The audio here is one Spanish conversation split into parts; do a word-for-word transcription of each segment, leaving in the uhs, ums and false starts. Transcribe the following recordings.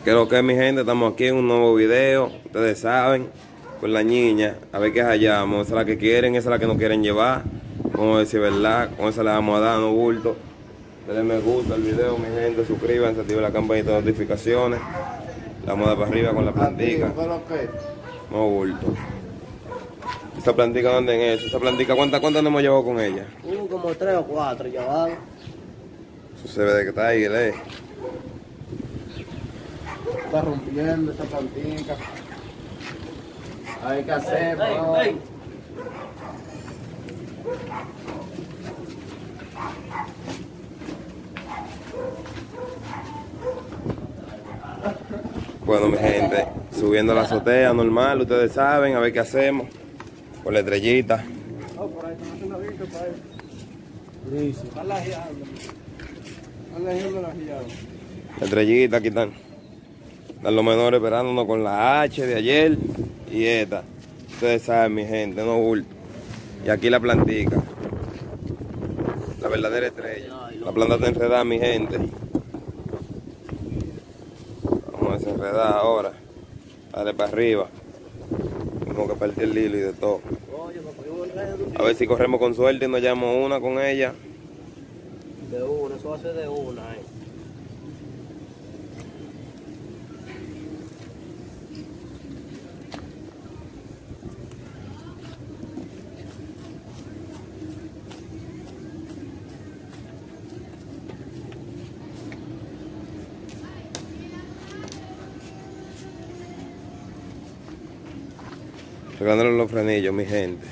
Que lo que es, mi gente, estamos aquí en un nuevo video. Ustedes saben, con la niña, a ver qué hallamos. Esa es la que quieren, esa es la que no quieren llevar. Vamos a decir verdad, con esa le vamos a dar, no bulto. Denle me gusta al video, mi gente, suscríbanse, activen la campanita de notificaciones. Le vamos a dar para arriba con la plantica. No bulto. ¿Esa plantica dónde es eso? ¿Esa plantica cuántas cuántas nos hemos llevado con ella? Uh, como tres o cuatro llevado. Eso se ve de que está ahí, ¿eh? Está rompiendo esa plantica. Hay que hacer, ey, ¿no? ey. Bueno, mi gente, subiendo la azotea normal, ustedes saben, a ver qué hacemos. Con la estrellita. Oh, por ahí están haciendo bicho por ahí. Listo. Están lajeando. Están lajeando la guiada. La estrellita, aquí están. Están los menores esperándonos con la H de ayer y esta. Ustedes saben, mi gente, no bulto. Y aquí la plantica. La verdadera estrella. La planta está enredada, mi gente. Vamos a desenredar ahora. Dale para arriba. Tenemos que partir el hilo y de todo. A ver si corremos con suerte y nos llevamos una con ella. De una, eso va a ser de una, eh. Regándole los frenillos, mi gente.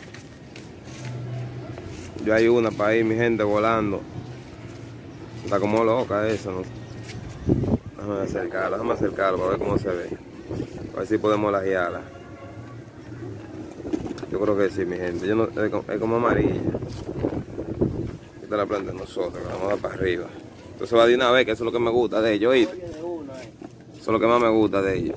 Yo hay una para ir, mi gente, volando. Está como loca esa, ¿no? Déjame acercarla, déjame acercarla para ver cómo se ve. A ver si podemos lajearla. Yo creo que sí, mi gente. Yo no, es, como, es como amarilla. Esta es la planta de nosotros, la vamos a dar para arriba. Entonces va de una vez, que eso es lo que me gusta de ellos, ¿oíste? Eso es lo que más me gusta de ellos.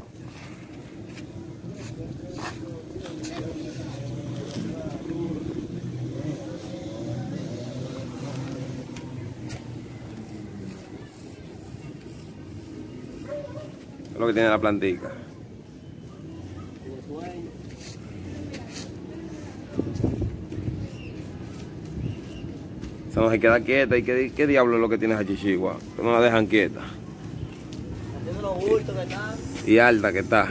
Es lo que tiene la plantica. Esa no se queda quieta. ¿Y qué, qué diablo es lo que tiene esa chichigua? Que no la dejan quieta. Haciendo los bultos que están. Y alta que está.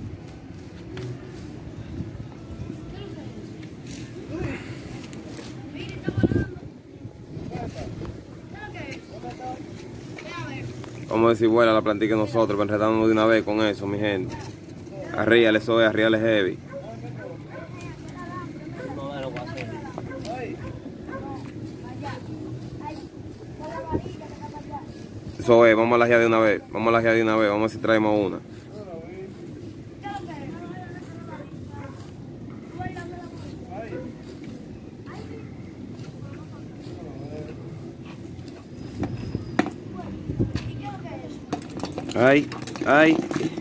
Vamos a decir vuela la plantica nosotros, para enredarnos de una vez con eso, mi gente. Arríale, eso es, arríale heavy. Eso es, vamos a lajear de una vez, vamos a lajear de una vez, vamos a ver si traemos una. Ay, ay,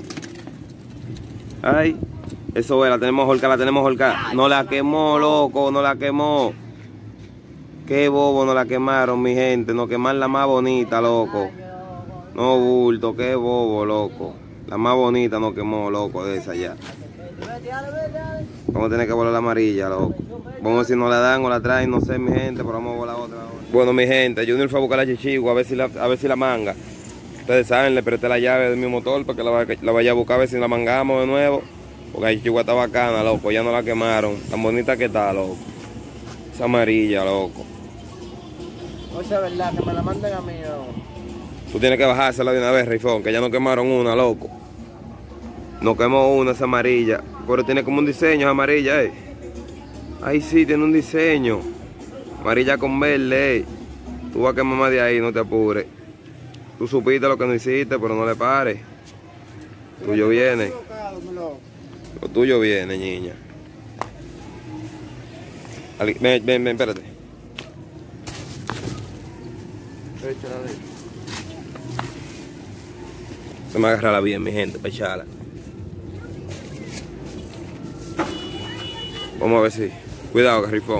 ay, eso es, la tenemos holcada, la tenemos holcada. No la quemó, loco, no la quemó. Qué bobo, no la quemaron, mi gente. No quemar la más bonita, loco. No bulto, qué bobo, loco. La más bonita no quemó, loco, de esa ya. Vamos a tener que volar la amarilla, loco. Vamos a ver si nos la dan o la traen, no sé, mi gente, pero vamos a volar otra ahora. Bueno, mi gente, Junior fue a buscar la chichigua, a ver si la, a ver si la manga. Ustedes saben, le presté la llave de mi motor para que la, la vaya a buscar a ver si la mangamos de nuevo. Porque la chichigua está bacana, loco, ya no la quemaron. Tan bonita que está, loco. Esa amarilla, loco. O sea, verdad, que me la manden a mí, loco. Tú tienes que bajársela de una vez, Rifón, que ya no quemaron una, loco. No quemó una, esa amarilla. Pero tiene como un diseño esa amarilla, eh. Ahí sí, tiene un diseño. Amarilla con verde, eh. Tú vas a quemar más de ahí, no te apures. Tú supiste lo que no hiciste, pero no le pares. Lo tuyo viene. Lo tuyo viene, niña. Ven, ven, ven, espérate. Se me agarrarla bien, mi gente, para echarla. Vamos a ver si. Cuidado, Garrifón.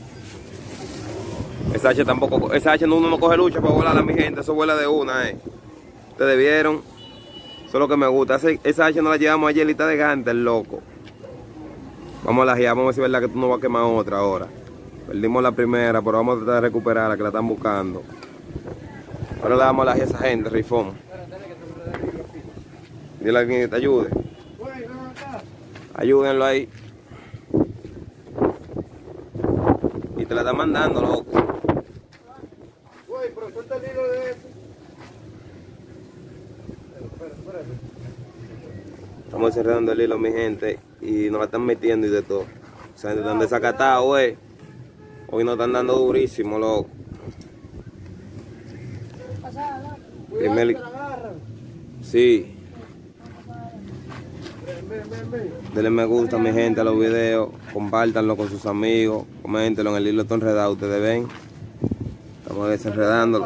Esa H tampoco. Esa H no, uno no coge lucha para volarla, mi gente. Eso vuela de una, eh. Ustedes vieron. Eso es lo que me gusta. Ese, esa hacha no la llevamos ayer y está de gante, el loco. Vamos a la vamos a ver si es verdad que tú no vas a quemar otra ahora. Perdimos la primera, pero vamos a tratar de recuperarla, que la están buscando. Ahora le damos a la a esa gente, Rifón. Dile a alguien que te ayude. Ayúdenlo ahí. Y te la están mandando, loco. Güey, pero suelta el hilo de eso. Espera, espera. Estamos cerrando el hilo, mi gente, y nos la están metiendo y de todo. O sea, están desacatados, güey. Hoy nos están dando durísimo, loco. Primer... Sí. Denle me gusta, mi gente, a los videos. Compártanlo con sus amigos. Coméntenlo en el hilo todo enredado. Ustedes ven. Estamos desenredándolo.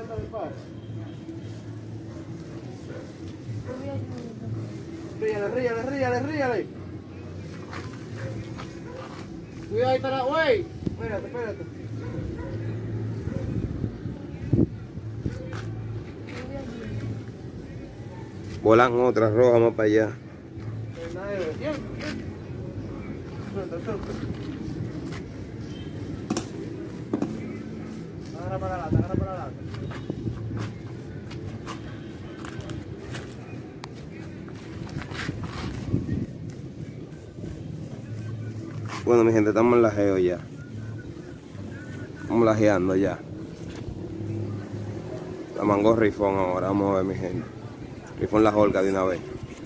Ríale, ríale, ríale, ríale. Cuidado, ahí está la... Güey. Espérate, espérate. Volan otras rojas más para allá. Suelta, suelta. Agarra para la lata, agarra para la lata. Bueno, mi gente, estamos en la geo ya. Estamos lajeando ya. La mangó Rifón ahora, vamos a ver, mi gente. Rifón la holga de una vez.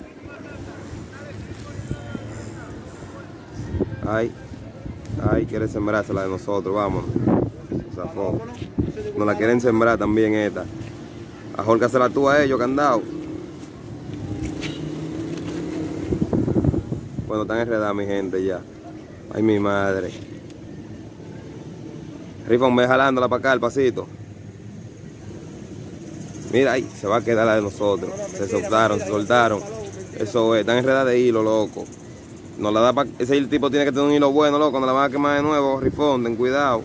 Ay, ay, quiere sembrársela de nosotros, vámonos. Zafó. Nos la quieren sembrar también esta. A holga se la tú a ellos, candado. Bueno, están enredados, mi gente, ya. Ay, mi madre. Rifón, ve jalándola para acá, el pasito. Mira, ahí, se va a quedar la de nosotros. Se soltaron, se soltaron. Eso es, están enredadas de hilo, loco. No la da pa... Ese tipo tiene que tener un hilo bueno, loco. No la van a quemar de nuevo, Rifón, ten cuidado.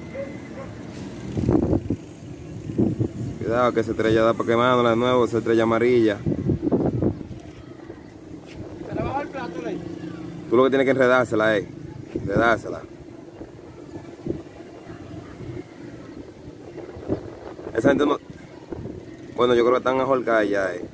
Cuidado que esa estrella da para quemándola de nuevo, esa estrella amarilla. Se le bajó el plato, Ley. Tú lo que tienes que enredársela, eh. Enredársela. Esa gente no... Bueno, yo creo que están ahorcadas ya, eh.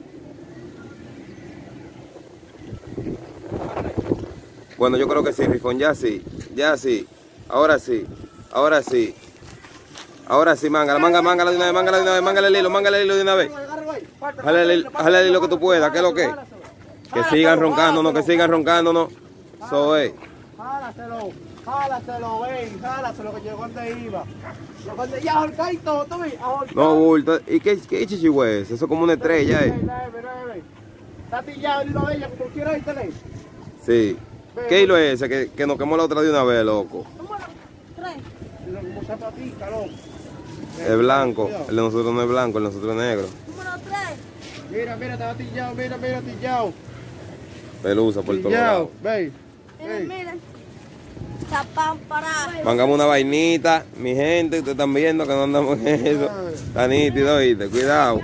Bueno, yo creo que sí, Rifón, ya sí, ya sí, ahora sí, ahora sí, ahora sí, mángala, mángala, mángala de una vez, mángala de una vez, mángala el hilo, mángala el hilo de una vez. Jálale el, jálale el hilo que tú puedas, ¿qué es lo que? Que sigan roncándonos, que sigan roncándonos, eso es. Jálaselo, jálaselo, ven, jálaselo que llegó donde iba. Llegó donde ya ahorca y todo, tú ves, ahorca. No, bulto, ¿y qué, qué chichigüe es? Eso es como una estrella, eh. Está pillado el hilo de ella, como quiera irte, Ley. Sí. ¿Qué hilo es ese que, que nos quemó la otra de una vez, loco? Como zapatica, loco. Es blanco, el de nosotros no es blanco, el de nosotros es negro. Número tres. Mira, mira, estaba tillado, mira, mira, tillado. Pelusa por todos lados. Ve, Miren, miren. Zapán para. Mangamos una vainita, mi gente, ustedes están viendo que no andamos en eso. Está nítido, ¿viste? Cuidado.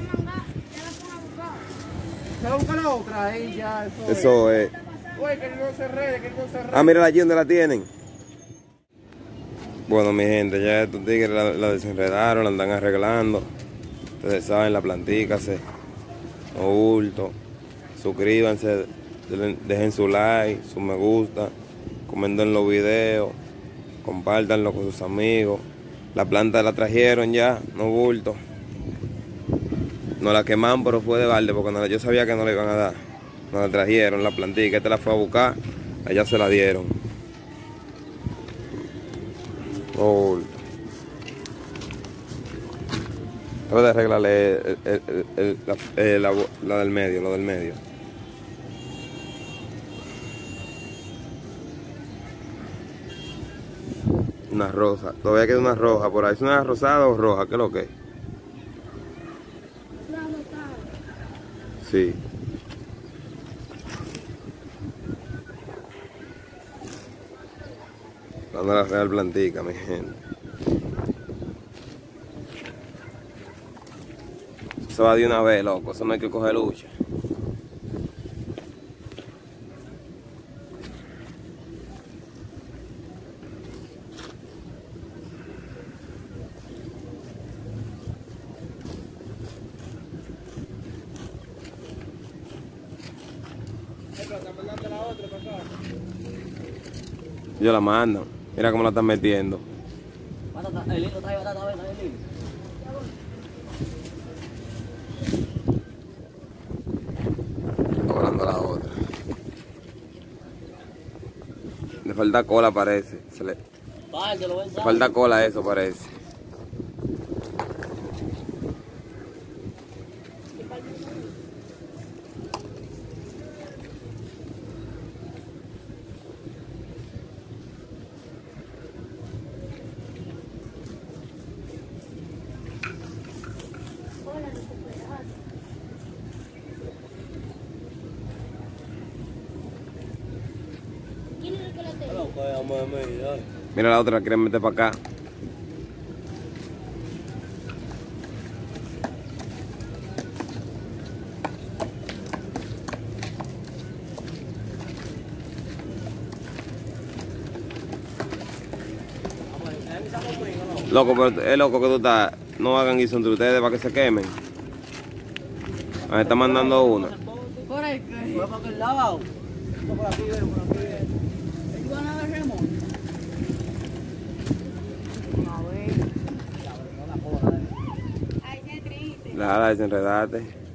se va a buscar la otra, ahí ya, eso, Eso es. Oye, que no se rede, que no se rede. Ah, mira allí donde la tienen. Bueno, mi gente, ya estos tigres la, la desenredaron, la andan arreglando. Ustedes saben, la plantica se no bulto. Suscríbanse, dejen su like, su me gusta, comenten los videos, compártanlo con sus amigos. La planta la trajeron ya, no bulto. No la quemaron, pero fue de balde, porque no, yo sabía que no le iban a dar. Nos la trajeron, la plantica, esta la fue a buscar, allá se la dieron. No bulto. Trata de arreglarle el, el, el, el, la, el, la, la del medio, lo del medio. Una rosa, todavía queda una roja por ahí. ¿Es una rosada o roja? ¿Qué es lo que es? Una rosada. Sí. Dando la real plantica, mi gente. se va de una vez, loco. Eso no hay que coger lucha. Yo la mando. Mira cómo la están metiendo. El hilo trae batata, ven, el hilo. Volando la otra. Le falta cola, parece. Se le, Vaya, lo ven, le falta cola a eso, parece. ¿Quién es el que la tiene? No, pues, vamos a ver. Mira la otra, la quieren meter para acá. Loco, pero es loco que tú estás. No hagan guiso entre ustedes para que se quemen. Me está mandando una. Por el que. Por aquel lado. Por aquí, ven, por aquí, ven. ¿Y van a ver Remón? A ver. Ay, qué triste. Déjala desenredarte.